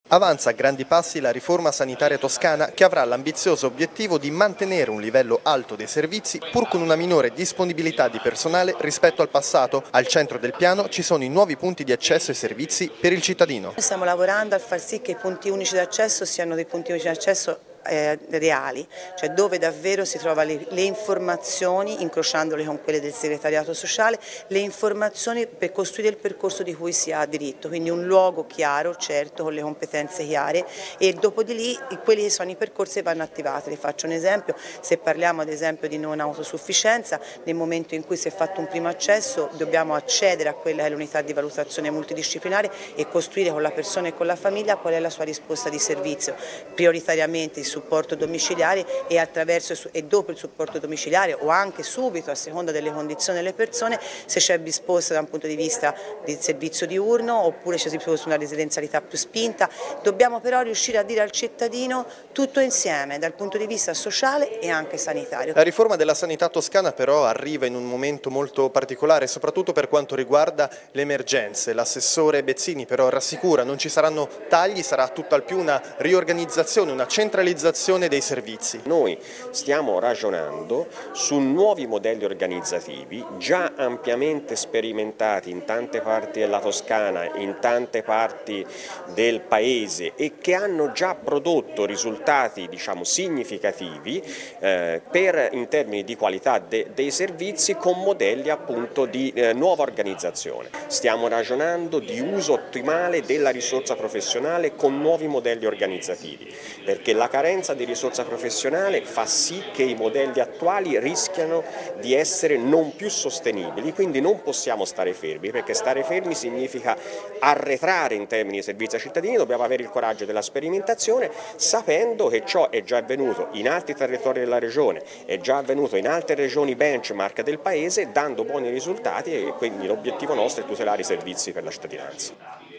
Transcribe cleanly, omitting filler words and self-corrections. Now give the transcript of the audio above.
Avanza a grandi passi la riforma sanitaria toscana che avrà l'ambizioso obiettivo di mantenere un livello alto dei servizi pur con una minore disponibilità di personale rispetto al passato. Al centro del piano ci sono i nuovi punti di accesso ai servizi per il cittadino. Stiamo lavorando a far sì che i punti unici d'accesso siano dei punti unici d'accesso reali, cioè dove davvero si trova le informazioni, incrociandole con quelle del segretariato sociale, le informazioni per costruire il percorso di cui si ha diritto, quindi un luogo chiaro, certo, con le competenze chiare, e dopo di lì quelli che sono i percorsi vanno attivati. Vi faccio un esempio: se parliamo ad esempio di non autosufficienza, nel momento in cui si è fatto un primo accesso dobbiamo accedere a quella che è l'unità di valutazione multidisciplinare e costruire con la persona e con la famiglia qual è la sua risposta di servizio, prioritariamente il supporto domiciliare e dopo il supporto domiciliare o anche subito a seconda delle condizioni delle persone se c'è risposta da un punto di vista del servizio diurno oppure c'è risposta una residenzialità più spinta. Dobbiamo però riuscire a dire al cittadino tutto insieme dal punto di vista sociale e anche sanitario. La riforma della sanità toscana però arriva in un momento molto particolare, soprattutto per quanto riguarda le emergenze. L'assessore Bezzini però rassicura: non ci saranno tagli, sarà tutt'al più una riorganizzazione, una centralizzazione dei servizi. Noi stiamo ragionando su nuovi modelli organizzativi già ampiamente sperimentati in tante parti della Toscana, in tante parti del Paese e che hanno già prodotto risultati significativi in termini di qualità dei servizi, con modelli appunto di nuova organizzazione. Stiamo ragionando di uso ottimale della risorsa professionale con nuovi modelli organizzativi, perché la carenza di risorsa professionale fa sì che i modelli attuali rischiano di essere non più sostenibili, quindi non possiamo stare fermi, perché stare fermi significa arretrare in termini di servizi ai cittadini. Dobbiamo avere il coraggio della sperimentazione, sapendo che ciò è già avvenuto in altri territori della regione, è già avvenuto in altre regioni benchmark del Paese, dando buoni risultati, e quindi l'obiettivo nostro è tutelare i servizi per la cittadinanza.